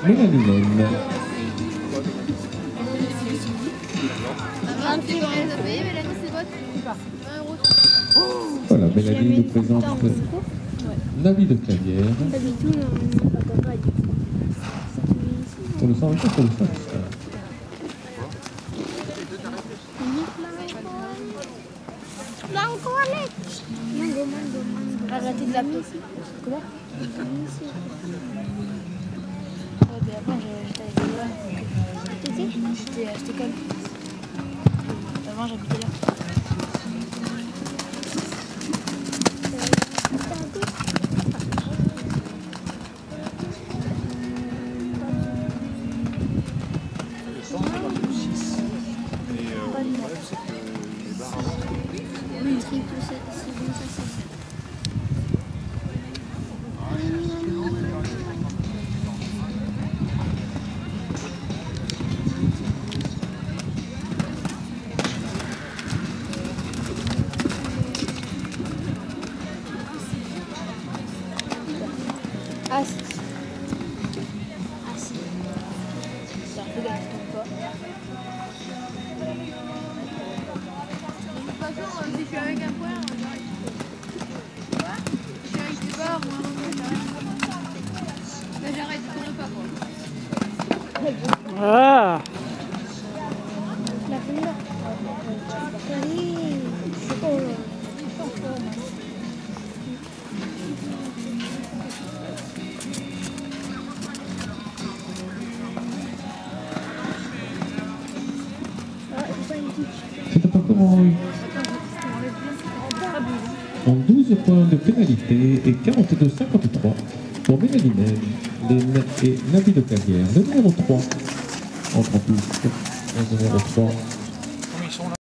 Mélanie Laine. Voilà, Mélanie nous présente Navi de Clavière. Pour le 124, pour le 100. Arrêtez de l'appeler. Quoi? Après, j'étais à cette école. Avant, j'habitais là. Ah si. Ah si. C'est un peu gâté ton corps. De toute façon, si je suis avec un point, j'arrive. Quoi? Je suis avec des barres, moi, j'arrête. Là, j'arrête, je ne pas, quoi. Ah. La première. Oui. Oh. C'est encore en 12 points de pénalité et 42-53 pour Mélanie Laine et Navi de Clavière. Le numéro 3 entre en piste. Le numéro 3.